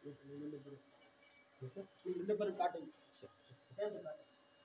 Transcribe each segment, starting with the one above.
ரெண்டு பேரும் காட்டுங்க சேர்ந்து காட்டுங்க.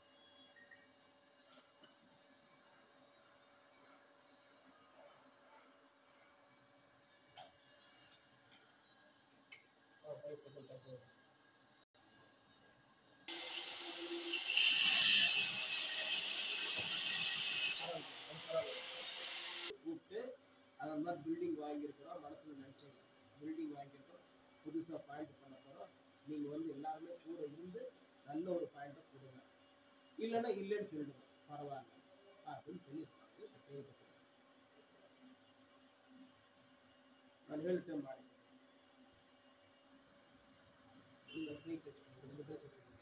கூப்பிட்டு அது மாதிரி பில்டிங் வாங்கியிருக்கிறோம், மனசில் நினச்சிங்க பில்டிங் வாங்கியிருக்கோம், புதுசாக பாயிண்ட் பண்ண போகிறோம், நீங்கள் வந்து எல்லாருமே கூட இருந்து நல்ல ஒரு பாயிண்ட்டை கொடுங்க, இல்லைன்னா இல்லைன்னு சொல்லிடுங்க பரவாயில்ல அப்படின்னு சொல்லியிருக்காங்க. நான் ಹೇಳ್ತೇನೆ ಮಾಡಿ ಸರ್. நீங்கள் ஃப்ரீ டச் பண்ணுங்க.